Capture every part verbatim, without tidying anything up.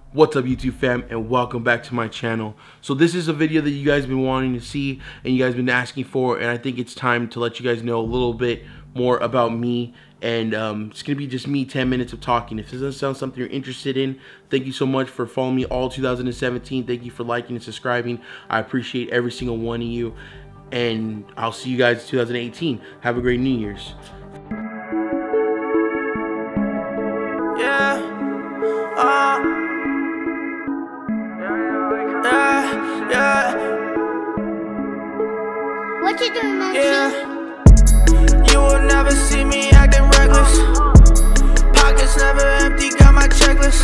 What's up, YouTube fam, and welcome back to my channel. So this is a video that you guys been wanting to see and you guys been asking for, and I think it's time to let you guys know a little bit more about me. And um, it's gonna be just me ten minutes of talking. If this doesn't sound something you're interested in, thank you so much for following me all two thousand seventeen. Thank you for liking and subscribing. I appreciate every single one of you, and I'll see you guys in two thousand eighteen. Have a great New Year's. Yeah. Uh. Yeah, yeah. What you doing, Nancy? Yeah. You will never see me acting reckless. Pockets never empty, got my checklist.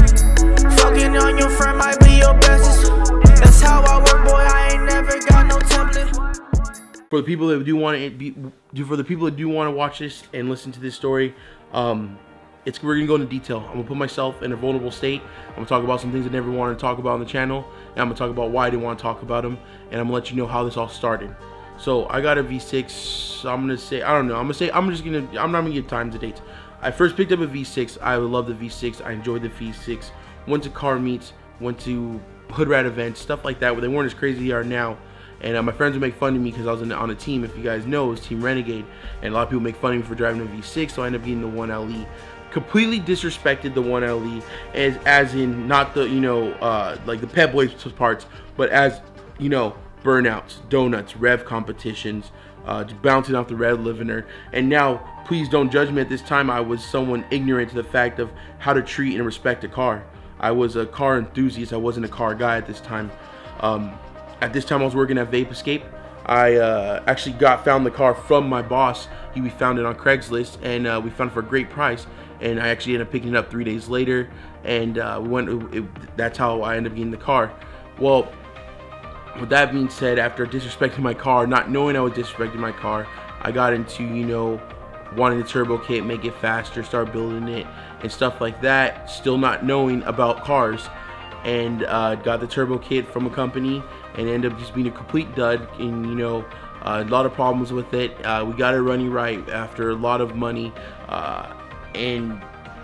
Fucking on your friend might be your bestest. That's how I work, boy, I ain't never got no template. For the people that do want to be, for the people that do want to watch this and listen to this story, um, it's we're gonna go into detail. I'm gonna put myself in a vulnerable state. I'm gonna talk about some things I never wanted to talk about on the channel, and I'm gonna talk about why I didn't want to talk about them, and I'm gonna let you know how this all started. So I got a V six. I'm gonna say I don't know. I'm gonna say I'm just gonna I'm not gonna give times and dates. I first picked up a V six. I love the V six. I enjoyed the V six. Went to car meets, went to hood rat events, stuff like that, where they weren't as crazy as they are now. And uh, my friends would make fun of me because I was in, on a team. If you guys know, it was Team Renegade, and a lot of people make fun of me for driving a V six. So I ended up getting the one L E. Completely disrespected the one L E as as in not the you know uh, like the Pep Boys parts, but as you know burnouts, donuts, rev competitions, uh, just bouncing off the rev limiter. And now, please don't judge me at this time. I was someone ignorant to the fact of how to treat and respect a car. I was a car enthusiast. I wasn't a car guy at this time. Um, at this time, I was working at Vape Escape. I uh, actually got found the car from my boss. He we found it on Craigslist, and uh, we found it for a great price. And I actually ended up picking it up three days later, and uh, we went. It, that's how I ended up getting the car. Well, with that being said, after disrespecting my car, not knowing I was disrespecting my car, I got into you know wanting the turbo kit, make it faster, start building it, and stuff like that. Still not knowing about cars, and uh, got the turbo kit from a company, and ended up just being a complete dud. And you know. Uh, a lot of problems with it. Uh, we got it running right after a lot of money, uh, and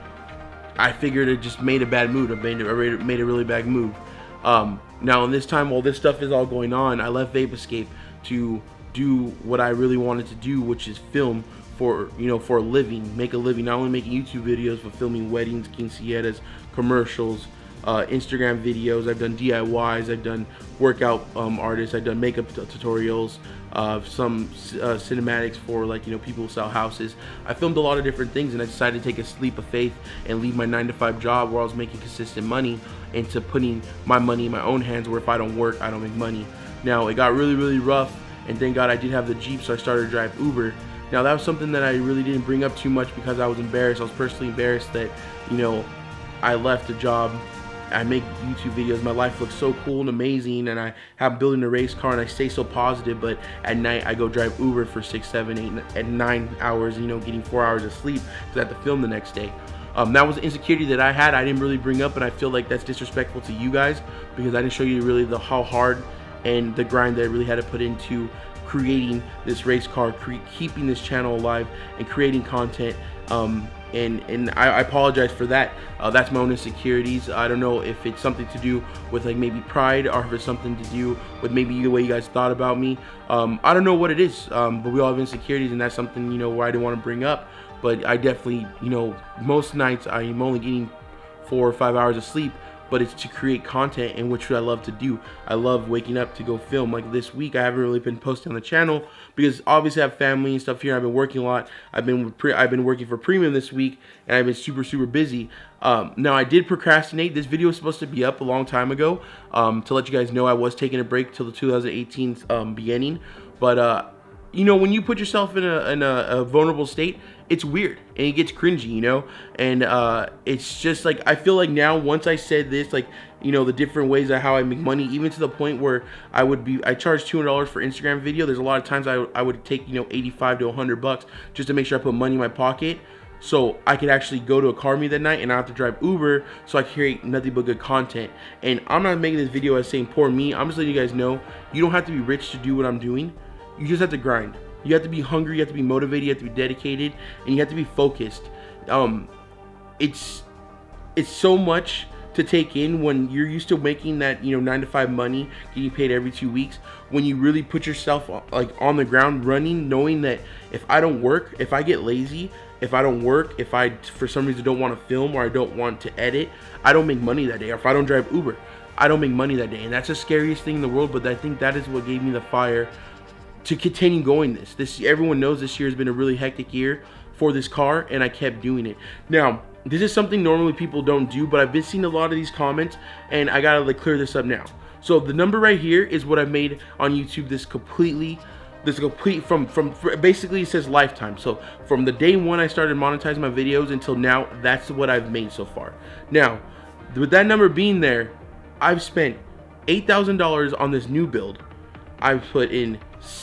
I figured it just made a bad move. I made, I made a really bad move. Um, now, in this time, while this stuff is all going on, I left Vape Escape to do what I really wanted to do, which is film for you know for a living, make a living. Not only making YouTube videos, but filming weddings, quinceañeras, commercials. Uh, Instagram videos. I've done D I Ys, I've done workout um, artists, I've done makeup tutorials, uh, some uh, cinematics for like you know people who sell houses. I filmed a lot of different things, and I decided to take a leap of faith and leave my nine to five job where I was making consistent money into putting my money in my own hands, where if I don't work, I don't make money. Now, it got really really rough, and thank God I did have the Jeep, so I started to drive Uber. Now, that was something that I really didn't bring up too much because I was embarrassed. I was personally embarrassed that you know I left a job. I make YouTube videos, my life looks so cool and amazing, and I have building a race car, and I stay so positive, but at night I go drive Uber for six, seven, eight, and nine hours, you know, getting four hours of sleep because I have to film the next day. Um, that was the insecurity that I had. I didn't really bring up, and I feel like that's disrespectful to you guys because I didn't show you really the how hard and the grind that I really had to put into creating this race car, cre keeping this channel alive, and creating content. Um, and and I, I apologize for that. Uh, that's my own insecurities. I don't know if it's something to do with like maybe pride, or if it's something to do with maybe the way you guys thought about me. Um, I don't know what it is, um, but we all have insecurities, and that's something you know where I didn't want to bring up. But I definitely, you know, most nights I'm only getting four or five hours of sleep, but it's to create content, in which I love to do. I love waking up to go film. Like this week, I haven't really been posting on the channel because obviously I have family and stuff here. I've been working a lot. I've been pre I've been working for Premium this week, and I've been super super busy. Um, now, I did procrastinate. This video was supposed to be up a long time ago. Um, to let you guys know, I was taking a break till the two thousand eighteen um, beginning, but. Uh, You know, when you put yourself in a, in a, a vulnerable state, it's weird and it gets cringy, you know, and uh, it's just like, I feel like now once I said this, like, you know, the different ways of how I make money, even to the point where I would be, I charge two hundred dollars for Instagram video. There's a lot of times I, I would take, you know, eighty-five to a hundred bucks just to make sure I put money in my pocket. So I could actually go to a car meet that night and I have to drive Uber, so I create nothing but good content. And I'm not making this video as saying poor me. I'm just letting you guys know, you don't have to be rich to do what I'm doing. You just have to grind. You have to be hungry, you have to be motivated, you have to be dedicated, and you have to be focused. Um, it's it's so much to take in when you're used to making that, you know, nine to five money, getting paid every two weeks. When you really put yourself like on the ground running, knowing that if I don't work, if I get lazy, if I don't work, if I for some reason don't want to film or I don't want to edit, I don't make money that day. Or if I don't drive Uber, I don't make money that day. And that's the scariest thing in the world, but I think that is what gave me the fire to continue going this. This everyone knows this year has been a really hectic year for this car, and I kept doing it. Now, this is something normally people don't do, but I've been seeing a lot of these comments, and I gotta like clear this up now. So the number right here is what I've made on YouTube. This completely, this complete from from basically it says lifetime. So from the day one I started monetizing my videos until now, that's what I've made so far. Now, with that number being there, I've spent eight thousand dollars on this new build. I've put in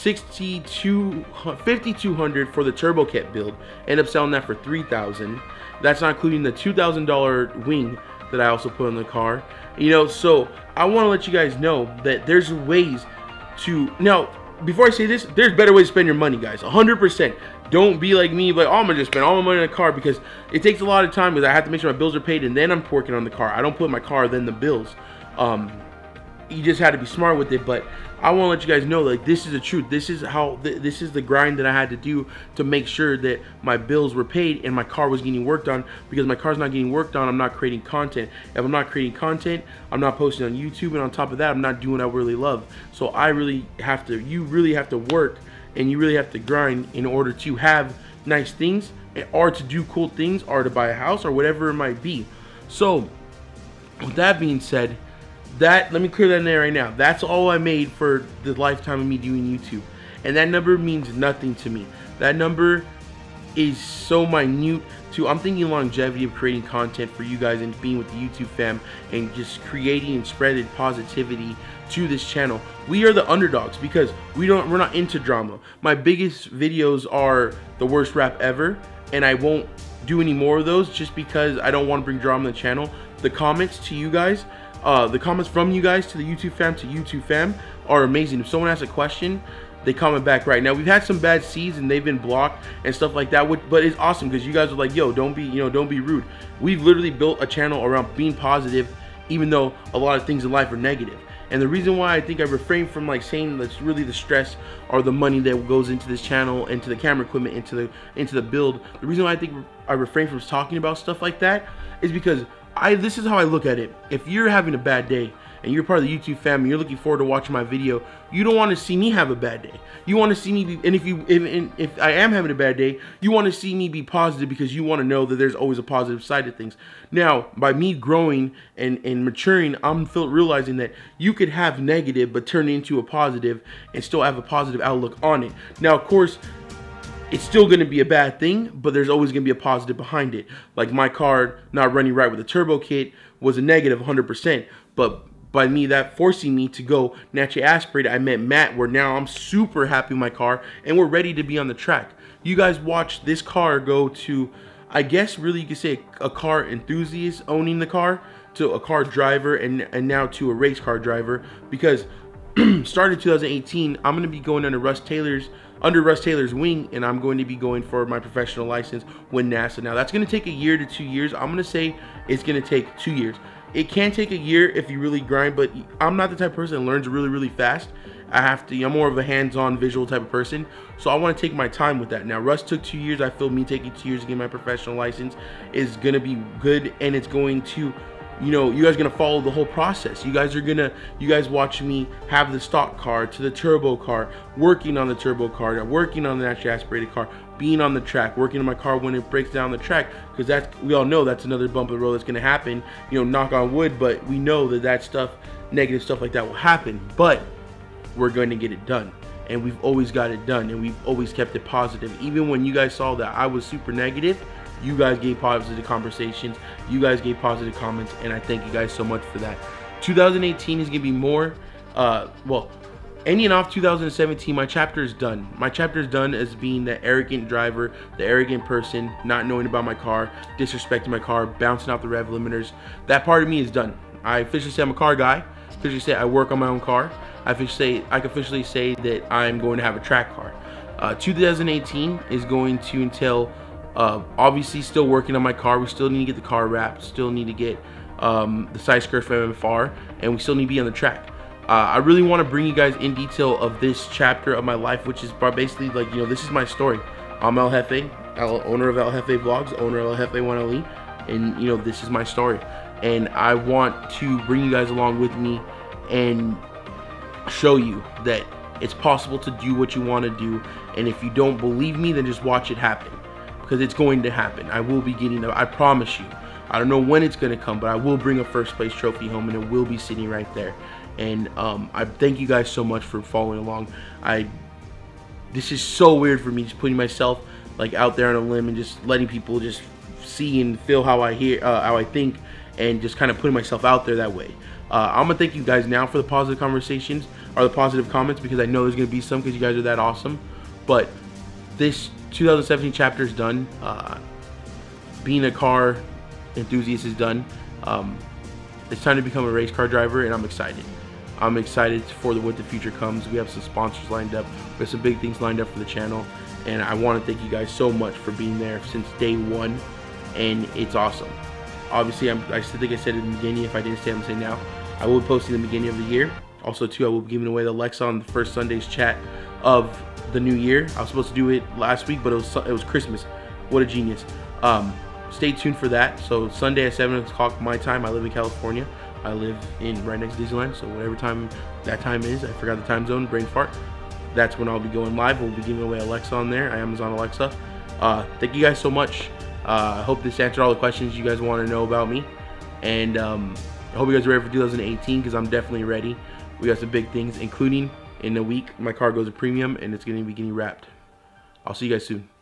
sixty-two, fifty-two hundred for the turbo kit build. End up selling that for three thousand. That's not including the two thousand dollar wing that I also put in the car. You know, so I want to let you guys know that there's ways to now. Before I say this, there's better ways to spend your money, guys. one hundred percent. Don't be like me, like, oh, I'm gonna just spend all my money on a car, because it takes a lot of time, because I have to make sure my bills are paid and then I'm working on the car. I don't put my car then the bills. Um, you just had to be smart with it. But I want to let you guys know, like, this is the truth. This is how th this is the grind that I had to do to make sure that my bills were paid and my car was getting worked on. Because my car's not getting worked on, I'm not creating content. If I'm not creating content, I'm not posting on YouTube, and on top of that, I'm not doing what I really love. So I really have to, you really have to work, and you really have to grind in order to have nice things, or to do cool things, or to buy a house, or whatever it might be. So with that being said, that let me clear that in there right now. That's all I made for the lifetime of me doing YouTube, and that number means nothing to me. That number is so minute to, I'm thinking longevity of creating content for you guys and being with the YouTube fam and just creating and spreading positivity to this channel. We are the underdogs because we don't we're not into drama. My biggest videos are the worst rap ever, and I won't do any more of those just because I don't want to bring drama to the channel. The comments to you guys, uh, the comments from you guys to the YouTube fam to YouTube fam are amazing. If someone asks a question, they comment back right. Now, we've had some bad seeds and they've been blocked and stuff like that, which, but it's awesome because you guys are like, yo, don't be, you know, don't be rude. We've literally built a channel around being positive, even though a lot of things in life are negative. And the reason why I think I refrain from like saying that's really the stress or the money that goes into this channel, into the camera equipment, into the into the build, the reason why I think I refrain from talking about stuff like that is because I this is how I look at it. If you're having a bad day and you're part of the YouTube family, you're looking forward to watching my video, you don't want to see me have a bad day. You want to see me be, and if you if, and if I am having a bad day, you want to see me be positive because you want to know that there's always a positive side to things. Now, by me growing and, and maturing, I'm feel, realizing that you could have negative but turn it into a positive and still have a positive outlook on it. Now, of course, it's still going to be a bad thing, but there's always going to be a positive behind it. Like my car not running right with a turbo kit was a negative one hundred percent, but by me that forcing me to go naturally aspirated, I met Matt, where now I'm super happy with my car and we're ready to be on the track. You guys watch this car go to, I guess really you could say a car enthusiast owning the car, to a car driver, and, and now to a race car driver, because started two thousand eighteen, I'm going to be going under Russ Taylor's under Russ Taylor's wing, and I'm going to be going for my professional license with NASA. Now that's going to take a year to two years. I'm going to say it's going to take two years. It can take a year if you really grind, but I'm not the type of person that learns really, really fast. I have to, I'm more of a hands-on visual type of person, so I want to take my time with that. Now, Russ took two years. I feel me taking two years to get my professional license is going to be good, and it's going to, you know, you guys are going to follow the whole process. You guys are going to, you guys watch me have the stock car to the turbo car, working on the turbo car, working on the naturally aspirated car, being on the track, working on my car when it breaks down the track, because that's, we all know that's another bump of the road that's going to happen, you know, knock on wood, but we know that that stuff, negative stuff like that will happen, but we're going to get it done, and we've always got it done, and we've always kept it positive. Even when you guys saw that I was super negative, you guys gave positive conversations, you guys gave positive comments, and I thank you guys so much for that. two thousand eighteen is going to be more, uh, well, ending off two thousand seventeen, my chapter is done. My chapter is done as being the arrogant driver, the arrogant person, not knowing about my car, disrespecting my car, bouncing out the rev limiters. That part of me is done. I officially say I'm a car guy. I officially say I work on my own car. I officially say, I can officially say that I'm going to have a track car. Uh, two thousand eighteen is going to entail, uh, obviously still working on my car. We still need to get the car wrapped. Still need to get um, the side skirt from M F R, and we still need to be on the track. Uh, I really want to bring you guys in detail of this chapter of my life, which is basically like, you know, this is my story. I'm El Jefe, owner of El Jefe Vlogs, owner of El Jefe one L E, and you know, this is my story. And I want to bring you guys along with me and show you that it's possible to do what you want to do. And if you don't believe me, then just watch it happen, because it's going to happen. I will be getting, I promise you. I don't know when it's going to come, but I will bring a first place trophy home, and it will be sitting right there. And um, I thank you guys so much for following along. I this is so weird for me, just putting myself like out there on a limb and just letting people just see and feel how I hear, uh, how I think, and just kind of putting myself out there that way. Uh, I'm gonna thank you guys now for the positive conversations or the positive comments, because I know there's gonna be some, because you guys are that awesome. But this two thousand seventeen chapter is done. Uh, being a car enthusiast is done. Um, it's time to become a race car driver, and I'm excited. I'm excited for the what the future comes. We have some sponsors lined up. We have some big things lined up for the channel, and I want to thank you guys so much for being there since day one, and it's awesome. Obviously, I'm, I still think I said it in the beginning. If I didn't say it, I'm saying now. I will be posting in the beginning of the year. Also, too, I will be giving away the Alexa on the first Sunday's chat of the new year. I was supposed to do it last week, but it was it was Christmas. What a genius. Um, stay tuned for that. So Sunday at seven o'clock my time. I live in California. I live in right next to Disneyland, so whatever time that time is, I forgot the time zone, brain fart. That's when I'll be going live. We'll be giving away Alexa on there, Amazon Alexa. Uh, thank you guys so much. Uh, I hope this answered all the questions you guys want to know about me, and um, I hope you guys are ready for two thousand eighteen, because I'm definitely ready. We got some big things, including in a week my car goes to premium, and it's going to be getting wrapped. I'll see you guys soon.